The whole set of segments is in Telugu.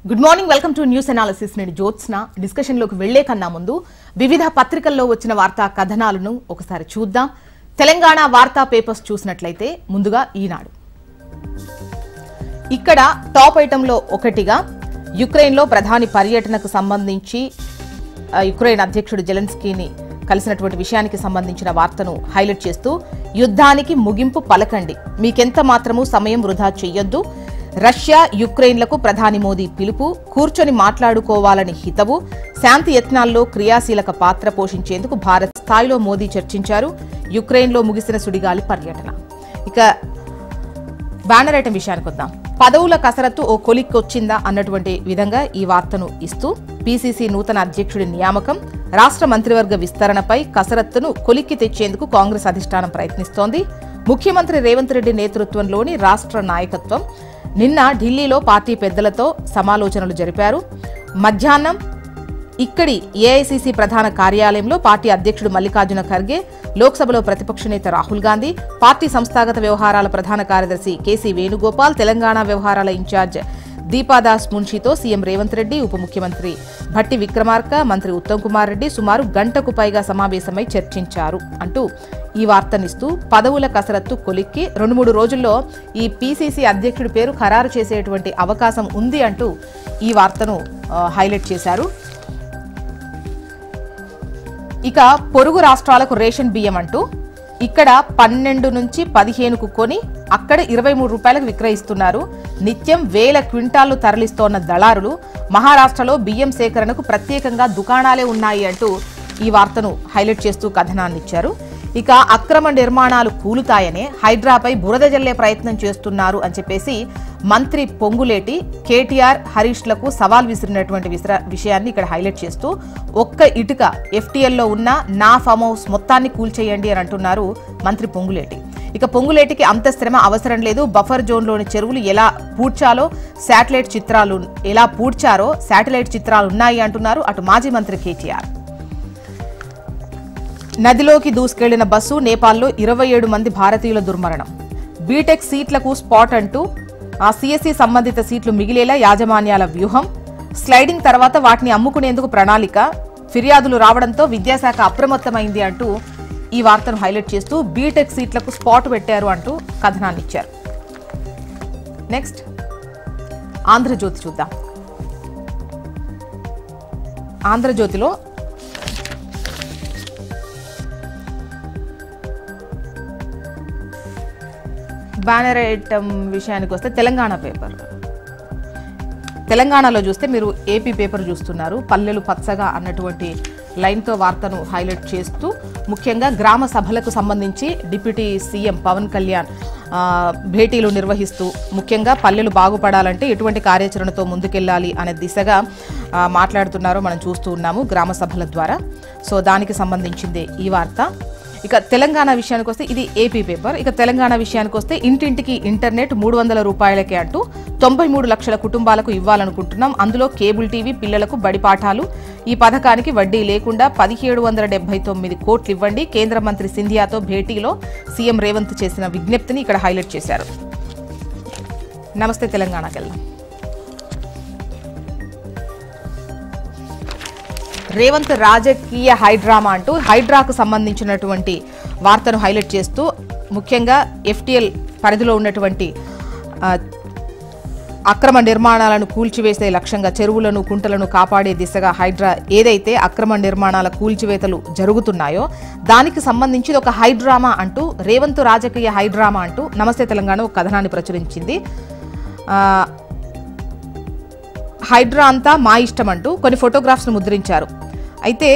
Good morning, welcome to news analysis. నేను జ్యోత్స్న. డిస్కషన్ లోకి వెళ్లే కన్నా ముందు వివిధ పత్రికల్లో వచ్చిన వార్తా కథనాలను ఒకసారి చూద్దాం. తెలంగాణ వార్తా పేపర్స్ చూసినట్లయితే ముందుగా ఈనాడు. ఇక్కడ టాప్ ఐటంలో ఒకటిగా యుక్రెయిన్లో ప్రధాని పర్యటనకు సంబంధించి యుక్రెయిన్ అధ్యక్షుడు జెలెన్స్కీని కలిసినటువంటి విషయానికి సంబంధించిన వార్తను హైలైట్ చేస్తూ, యుద్ధానికి ముగింపు పలకండి, మీకెంత మాత్రమూ సమయం వృధా చెయ్యొద్దు, రష్యా యుక్రెయిన్లకు ప్రధాని మోదీ పిలుపు, కూర్చొని మాట్లాడుకోవాలని హితవు, శాంతి యత్నాల్లో క్రియాశీలక పాత్ర పోషించేందుకు భారత్ స్థాయిలో మోదీ చర్చించారు, యుక్రెయిన్లో ముగిసిన సుడిగాలి పర్యటన. ఇక బ్యానర్ ఐటం విషయానికి వద్దాం. పదవుల కసరత్తు ఓ కొలిక్కొచ్చిందా అన్నటువంటి విధంగా ఈ వార్తను ఇస్తూ, పీసీసీ నూతన అధ్యక్షుడి నియామకం, రాష్ట్ర మంత్రివర్గ విస్తరణపై కసరత్తును కొలిక్కి తెచ్చేందుకు కాంగ్రెస్ అధిష్టానం ప్రయత్నిస్తోంది. ముఖ్యమంత్రి రేవంత్ రెడ్డి నేతృత్వంలోని రాష్ట్ర నాయకత్వం నిన్న ఢిల్లీలో పార్టీ పెద్దలతో సమాలోచనలు జరిపారు. మధ్యాహ్నం ఇక్కడి ఏఐసీసీ ప్రధాన కార్యాలయంలో పార్టీ అధ్యక్షుడు మల్లికార్జున ఖర్గే, లోక్సభలో ప్రతిపక్ష నేత రాహుల్ గాంధీ, పార్టీ సంస్థాగత వ్యవహారాల ప్రధాన కార్యదర్శి కేసీ వేణుగోపాల్, తెలంగాణ వ్యవహారాల ఇన్ఛార్జ్ దీపాదాస్ మున్షితో సీఎం రేవంత్ రెడ్డి, ఉప ముఖ్యమంత్రి భట్టి విక్రమార్క, మంత్రి ఉత్తమ్ కుమార్ రెడ్డి సుమారు గంటకు పైగా సమావేశమై చర్చించారు అంటూ ఈ వార్తనిస్తూ, పదవుల కసరత్తు కొలిక్కి 2-3 రోజుల్లో ఈ పీసీసీ అధ్యక్షుడి పేరు ఖరారు చేసేటువంటి అవకాశం ఉంది అంటూ ఈ వార్తను హైలైట్ చేశారు. ఇక పొరుగు రాష్ట్రాలకు రేషన్ బియ్యం అంటూ ఇక్కడ 12 నుంచి 15కు కొని అక్కడ 23 రూపాయలకు విక్రయిస్తున్నారు. నిత్యం 1000 క్వింటాళ్లు తరలిస్తోన్న దళారులు, మహారాష్ట్రలో బియ్యం సేకరణకు ప్రత్యేకంగా దుకాణాలే ఉన్నాయి అంటూ ఈ వార్తను హైలైట్ చేస్తూ కథనాన్నిచ్చారు. ఇక అక్రమ నిర్మాణాలు కూలుతాయనే హైడ్రాపై బురద జల్లే ప్రయత్నం చేస్తున్నారు అని చెప్పేసి మంత్రి పొంగులేటి కేటీఆర్, హరీష్లకు సవాల్ విసిరినటువంటి విషయాన్ని ఇక్కడ హైలైట్ చేస్తూ, ఒక్క ఇటుక ఎఫ్టీఎల్లో ఉన్న నా ఫామ్ హౌస్ మొత్తాన్ని కూల్చేయండి అని అంటున్నారు మంత్రి పొంగులేటి. ఇక పొంగులేటికి అంత శ్రమ అవసరం లేదు, బఫర్ జోన్లోని చెరువులు ఎలా పూడ్చారో శాటిలైట్ చిత్రాలు ఉన్నాయి అంటున్నారు అటు మాజీ మంత్రి కేటీఆర్. నదిలోకి దూసుకెళ్లిన బస్సు, నేపాల్లో 27 మంది భారతీయుల దుర్మరణం. బీటెక్ సీట్లకు స్పాట్ అంటూ ఆ సిఎస్సి సంబంధిత సీట్లు మిగిలేలా యాజమాన్యాల వ్యూహం, స్లైడింగ్ తర్వాత వాటిని అమ్ముకునేందుకు ప్రణాళిక, ఫిర్యాదులు రావడంతో విద్యాశాఖ అప్రమత్తమైంది అంటూ ఈ వార్తను హైలైట్ చేస్తూ బీటెక్ సీట్లకు స్పాట్ పెట్టారు అంటూ కథనాన్ని ఇచ్చారు. నెక్స్ట్ ఆంధ్రజ్యోతి చూద్దాం. ఆంధ్రజ్యోతిలో బ్యానర్ ఐటమ్ విషయానికి వస్తే తెలంగాణ పేపర్. తెలంగాణలో చూస్తే మీరు ఏపీ పేపర్ చూస్తున్నారు. పల్లెలు పచ్చగా అన్నటువంటి లైన్తో వార్తను హైలైట్ చేస్తూ, ముఖ్యంగా గ్రామ సభలకు సంబంధించి డిప్యూటీ సీఎం పవన్ కళ్యాణ్ భేటీలు నిర్వహిస్తూ, ముఖ్యంగా పల్లెలు బాగుపడాలంటే ఎటువంటి కార్యాచరణతో ముందుకెళ్లాలి అనే దిశగా మాట్లాడుతున్నారో మనం చూస్తూ ఉన్నాము గ్రామ సభల ద్వారా. సో దానికి సంబంధించిందే ఈ వార్త. ఇక తెలంగాణ విషయానికి వస్తే ఇది ఏపీ పేపర్. ఇక తెలంగాణ విషయానికి వస్తే ఇంటింటికి ఇంటర్నెట్ 300 రూపాయలకే అంటూ 93 లక్షల కుటుంబాలకు ఇవ్వాలనుకుంటున్నాం. అందులో కేబుల్ టీవీ, పిల్లలకు బడిపాఠాలు. ఈ పథకానికి వడ్డీ లేకుండా 1779 కోట్లు ఇవ్వండి. కేంద్ర మంత్రి సింధియాతో భేటీలో సీఎం రేవంత్ చేసిన విజ్ఞప్తిని ఇక్కడ హైలైట్ చేశారు. నమస్తే తెలంగాణకి వెళ్దాం. రేవంత్ రాజకీయ హైడ్రామా అంటూ హైడ్రాకు సంబంధించినటువంటి వార్తను హైలైట్ చేస్తూ, ముఖ్యంగా ఎఫ్టీఎల్ పరిధిలో ఉన్నటువంటి అక్రమ నిర్మాణాలను కూల్చివేసే లక్ష్యంగా చెరువులను, కుంటలను కాపాడే దిశగా హైడ్రా ఏదైతే అక్రమ నిర్మాణాల కూల్చివేతలు జరుగుతున్నాయో దానికి సంబంధించి ఒక హైడ్రామా అంటూ, రేవంత్ రాజకీయ హైడ్రామా అంటూ నమస్తే తెలంగాణ ఒక కథనాన్ని ప్రచురించింది. హైడ్రా అంతా మా ఇష్టం అంటూ కొన్ని ఫోటోగ్రాఫ్స్ను ముద్రించారు. అయితే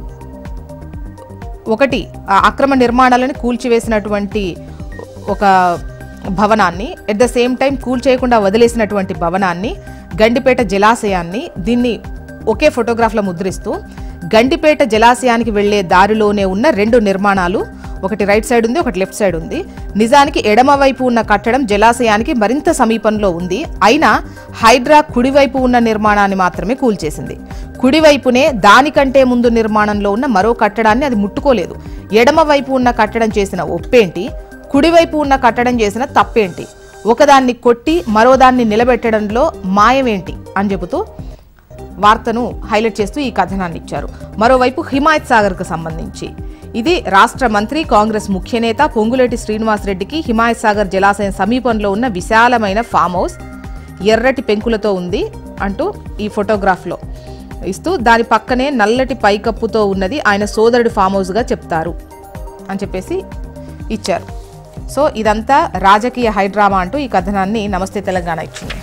ఒకటి అక్రమ నిర్మాణాలను కూల్చివేసినటువంటి ఒక భవనాన్ని, ఎట్ ద సేమ్ టైం కూల్చేయకుండా వదిలేసినటువంటి భవనాన్ని, గండిపేట జలాశయాన్ని, దీన్ని ఒకే ఫోటోగ్రాఫ్లో ముద్రిస్తూ, గండిపేట జలాశయానికి వెళ్లే దారిలోనే ఉన్న 2 నిర్మాణాలు, ఒకటి రైట్ సైడ్ ఉంది, ఒకటి లెఫ్ట్ సైడ్ ఉంది. నిజానికి ఎడమవైపు ఉన్న కట్టడం జలాశయానికి మరింత సమీపంలో ఉంది. అయినా హైడ్రా కుడివైపు ఉన్న నిర్మాణాన్ని మాత్రమే కూల్చేసింది. కుడివైపునే దానికంటే ముందు నిర్మాణంలో ఉన్న మరో కట్టడాన్ని అది ముట్టుకోలేదు. ఎడమవైపు ఉన్న కట్టడం చేసిన ఒప్పేంటి, కుడివైపు ఉన్న కట్టడం చేసిన తప్పేంటి, ఒకదాన్ని కొట్టి మరోదాన్ని నిలబెట్టడంలో మాయమేంటి అని చెబుతూ వార్తను హైలైట్ చేస్తూ ఈ కథనాన్ని ఇచ్చారు. మరోవైపు హిమాయత్ సాగర్కు సంబంధించి ఇది రాష్ట్ర మంత్రి కాంగ్రెస్ ముఖ్య నేత పొంగులేటి శ్రీనివాసరెడ్డికి హిమాయత్ సాగర్ జలాశయం సమీపంలో ఉన్న విశాలమైన ఫామ్ హౌస్ ఎర్రటి పెంకులతో ఉంది అంటూ ఈ ఫోటోగ్రాఫ్లో ఇస్తూ దాని పక్కనే నల్లటి పైకప్పుతో ఉన్నది ఆయన సోదరుడి ఫామ్ హౌస్గా చెప్తారు అని చెప్పేసి ఇచ్చారు. సో ఇదంతా రాజకీయ హైడ్రామా అంటూ ఈ కథనాన్ని నమస్తే తెలంగాణ ఇచ్చింది.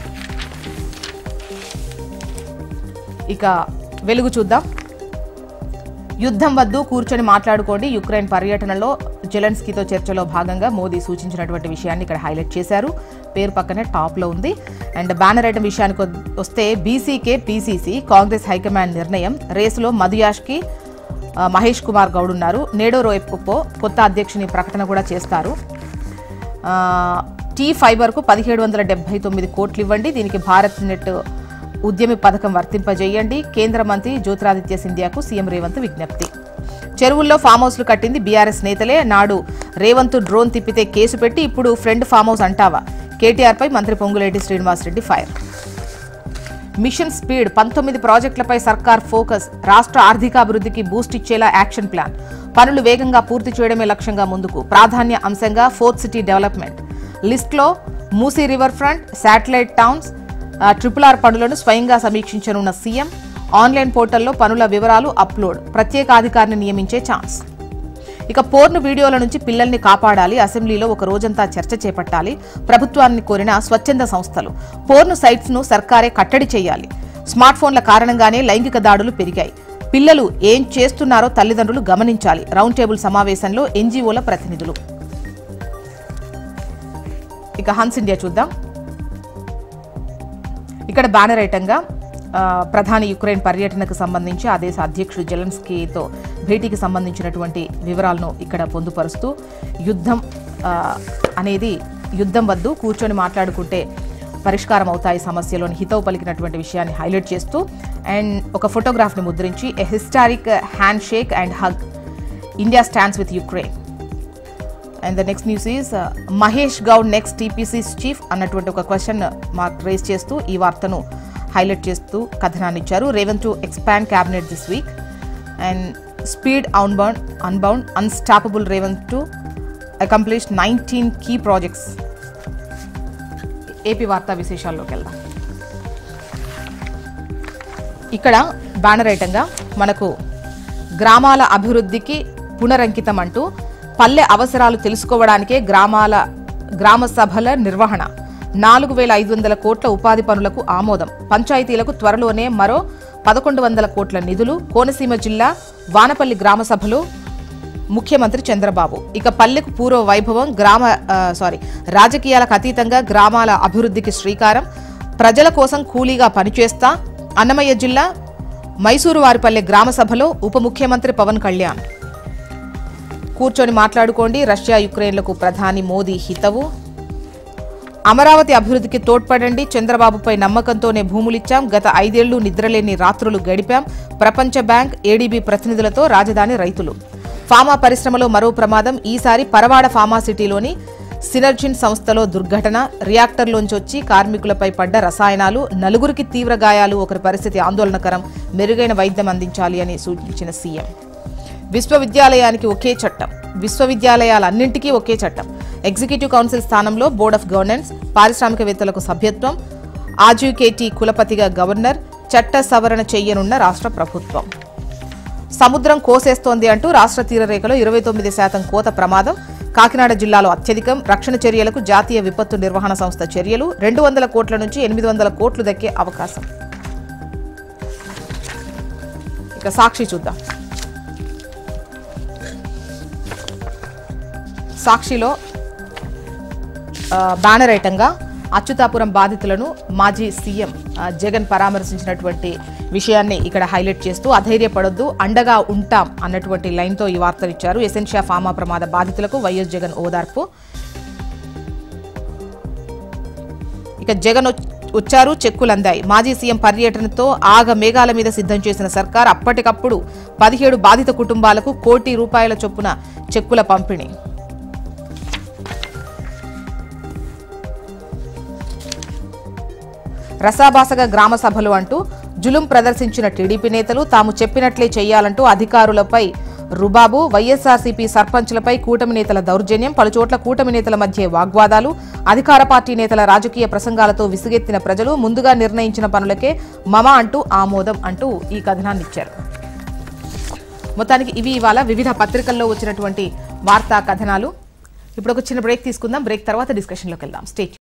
ఇక వెలుగు చూద్దాం. యుద్ధం వద్దు, కూర్చొని మాట్లాడుకోండి. యుక్రెయిన్ పర్యటనలో జెలెన్స్కీతో చర్చలో భాగంగా మోదీ సూచించినటువంటి విషయాన్ని ఇక్కడ హైలైట్ చేశారు. పేరు పక్కనే టాప్లో ఉంది. అండ్ బ్యానర్ ఐటమ్ విషయానికి వస్తే బీసీకే పీసీసీ కాంగ్రెస్ హైకమాండ్ నిర్ణయం. రేసులో మధుయాష్కి మహేష్ కుమార్ గౌడ్ ఉన్నారు. నేడో రోయప్పో కొత్త అధ్యక్షుని ప్రకటన కూడా చేస్తారు. టీ ఫైబర్కు 1779 కోట్లు ఇవ్వండి. దీనికి భారత్ నెట్ ఉద్యమి పథకం వర్తింపజేయండి. కేంద్ర మంత్రి జ్యోతిరాదిత్య సింధియాకు సీఎం రేవంత్ విజ్ఞప్తి. చెరువుల్లో ఫామ్ హౌస్లు కట్టింది బీఆర్ఎస్ నేతలే. నాడు రేవంత్ డ్రోన్ తిప్పితే కేసు పెట్టి ఇప్పుడు ఫ్రెండ్ ఫామ్ హౌస్ అంటావా? కేటీఆర్పై మంత్రి Ponguleti Srinivasa Reddy fire. Mission speed 19 ప్రాజెక్టులపై సర్కార్ ఫోకస్. రాష్ట్ర ఆర్థికాభివృద్ధికి బూస్ట్ ఇచ్చేలా యాక్షన్ ప్లాన్. పనులు వేగంగా పూర్తి చేయడమే లక్ష్యంగా ముందుకు. ప్రాధాన్య అంశంగా ఫోర్త్ సిటీ డెవలప్మెంట్. లిస్టులో Musi river front, satellite towns, RRR పనులను స్వయంగా సమీక్షించనున్న సీఎం. ఆన్లైన్ పోర్టల్లో పనుల వివరాలు అప్లోడ్. ప్రత్యేక అధికారిని నియమించే ఛాన్స్. ఇక పోర్ను వీడియోల నుంచి పిల్లల్ని కాపాడాలి. అసెంబ్లీలో ఒక రోజంతా చర్చ చేపట్టాలి. ప్రభుత్వాన్ని కోరిన స్వచ్ఛంద సంస్థలు. పోర్ను సైట్స్ను సర్కారే కట్టడి చేయాలి. స్మార్ట్ ఫోన్ల కారణంగానే లైంగిక దాడులు పెరిగాయి. పిల్లలు ఏం చేస్తున్నారో తల్లిదండ్రులు గమనించాలి. రౌండ్ టేబుల్ సమావేశంలో ఎన్జీఓల ప్రతినిధులు. ఇక హన్స్ ఇండియా చూద్దాం. ఇక్కడ బ్యానర్ ఐటంగా ప్రధాని యుక్రెయిన్ పర్యటనకు సంబంధించి ఆ దేశ అధ్యక్షుడు జెలెన్స్కీతో భేటీకి సంబంధించినటువంటి వివరాలను ఇక్కడ పొందుపరుస్తూ యుద్ధం వద్దు, కూర్చొని మాట్లాడుకుంటే పరిష్కారం అవుతాయి సమస్యలోని హితవు పలికినటువంటి విషయాన్ని హైలైట్ చేస్తూ అండ్ ఒక ఫోటోగ్రాఫ్ని ముద్రించి a historic handshake and hug, India stands with Ukraine. And the next news is Mahesh Goud next TPCC chief అన్నటువంటి ఒక క్వశ్చన్ మార్క్ రేస్ చేస్తూ ఈ వార్తను హైలైట్ చేస్తూ కథనాన్ని ఇచ్చారు. Revanth to expand cabinet this week and speed unbound unstoppable Revanth to accomplish 19 key projects. AP వార్తా విశేషాల్లోకి వెళ్దాం. ఇక్కడ బ్యానర్ ఐటంగా మనకు గ్రామాల అభివృద్ధికి పునరంకితం అంటూ పల్లె అవసరాలు తెలుసుకోవడానికే గ్రామ సభల నిర్వహణ. 4500 కోట్ల ఉపాధి పనులకు ఆమోదం. పంచాయతీలకు త్వరలోనే మరో 1100 కోట్ల నిధులు. కోనసీమ జిల్లా వానపల్లి గ్రామ సభలో ముఖ్యమంత్రి చంద్రబాబు. ఇక పల్లెకు పూర్వ వైభవం. రాజకీయాలకు అతీతంగా గ్రామాల అభివృద్ధికి శ్రీకారం. ప్రజల కోసం కూలీగా పనిచేస్తా. అన్నమయ్య జిల్లా మైసూరు వారిపల్లె గ్రామ సభలో ఉప ముఖ్యమంత్రి పవన్ కళ్యాణ్. కూర్చొని మాట్లాడుకోండి, రష్యా యుక్రెయిన్లకు ప్రధాని మోదీ హితవు. అమరావతి అభివృద్ధికి తోడ్పడండి, చంద్రబాబుపై నమ్మకంతోనే భూములిచ్చాం. గత 5 ఏళ్లు నిద్రలేని రాత్రులు గడిపాం. ప్రపంచ బ్యాంక్, ఏడీబీ ప్రతినిధులతో రాజధాని రైతులు. ఫార్మా పరిశ్రమలో మరో ప్రమాదం. ఈసారి పరవాడ ఫార్మాసిటీలోని సినర్జిన్ సంస్థలో దుర్ఘటన. రియాక్టర్లోంచి వచ్చి కార్మికులపై పడ్డ రసాయనాలు. 4గురికి తీవ్ర గాయాలు. ఒకరి పరిస్థితి ఆందోళనకరం. మెరుగైన వైద్యం అందించాలి అని సూచించిన సీఎం. విశ్వవిద్యాలయానికి ఒకే చట్టం. విశ్వవిద్యాలయాలన్నింటికీ ఒకే చట్టం. ఎగ్జిక్యూటివ్ కౌన్సిల్ స్థానంలో బోర్డ్ ఆఫ్ గవర్నెన్స్. పారిశ్రామికవేత్తలకు సభ్యత్వం. ఆజీకేటీ కులపతిగా గవర్నర్. చట్ట సవరణ చేయనున్న రాష్ట్ర ప్రభుత్వం. సముద్రం కోసేస్తోంది అంటూ రాష్ట్ర తీరరేఖలో 29% కోత ప్రమాదం. కాకినాడ జిల్లాలో అత్యధికం. రక్షణ చర్యలకు జాతీయ విపత్తు నిర్వహణ సంస్థ చర్యలు. 200 కోట్ల నుంచి 800 కోట్లు దక్కే అవకాశం. ఇక సాక్షి చూద్దాం. సాక్షిలో బ్యానర్ ఐటంగా అచ్యుతాపురం బాధితులను మాజీ సీఎం జగన్ పరామర్శించినటువంటి విషయాన్ని ఇక్కడ హైలైట్ చేస్తూ అధైర్యపడొద్దు, అండగా ఉంటాం అన్నటువంటి లైన్తో ఈ వార్తలు ఇచ్చారు. ఎసెన్షియా ఫార్మా ప్రమాద బాధితులకు వైఎస్ జగన్ ఓదార్పు. ఇక జగన్ వచ్చారు, చెక్కులు అందాయి. మాజీ సీఎం పర్యటనతో ఆగ మేఘాల మీద సిద్ధం చేసిన సర్కార్ అప్పటికప్పుడు 17 బాధిత కుటుంబాలకు ₹1 కోటి చొప్పున చెక్కుల పంపిణీ. రసాభాసగా గ్రామ సభలు అంటూ జులుం ప్రదర్శించిన టీడీపీ నేతలు తాము చెప్పినట్లే చేయాలంటూ అధికారులపై రుబాబు, వైఎస్ఆర్సీపీ సర్పంచ్లపై కూటమి నేతల దౌర్జన్యం, పలుచోట్ల కూటమి నేతల మధ్య వాగ్వాదాలు, అధికార పార్టీ నేతల రాజకీయ ప్రసంగాలతో విసుగెత్తిన ప్రజలు ముందుగా నిర్ణయించిన పనులకే మమ అంటూ ఆమోదం అంటూ ఈ కథనాన్ని ఇచ్చారు. మొత్తానికి ఇవి ఇవాళ వివిధ పత్రికల్లో వచ్చినటువంటి వార్తా కథనాలు. ఇప్పుడు ఒక చిన్న బ్రేక్ తీసుకుందాం. బ్రేక్ తర్వాత డిస్కషన్లోకి వెళ్దాం. Stay tuned.